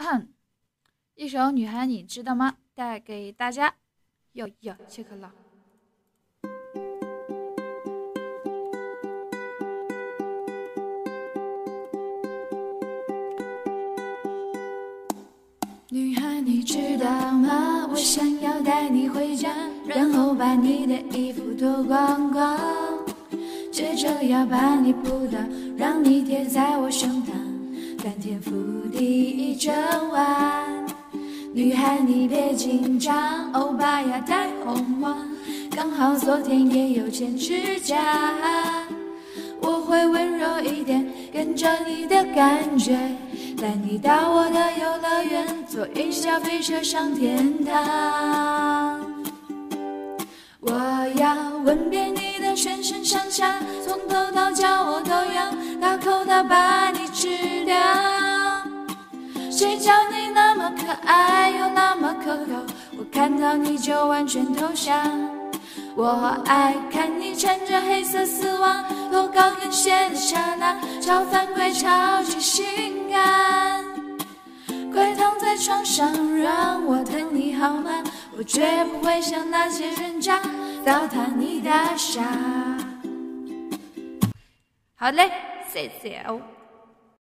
一首《女孩你知道吗》带给大家。哟，切克了。女孩你知道吗？我想要带你回家，然后把你的衣服脱光光，接着要把你扑倒，让你贴在我胸膛，翻天覆地一整晚。女孩你别紧张，欧巴呀带红光，刚好昨天也有剪指甲，我会温柔一点，跟着你的感觉，带你到我的游乐园，坐云霄飞车上天堂。我要吻遍你的全身上下，从头到脚我都要大口地把你吃掉。谁叫你那么可爱又那么可口，我看到你就完全投降。我爱看你穿着黑色丝袜，脱高跟鞋的刹那，超犯规超级性感。快躺在床上让我疼你好吗？我绝不会像那些人渣糟蹋你的傻。好嘞，谢谢哦。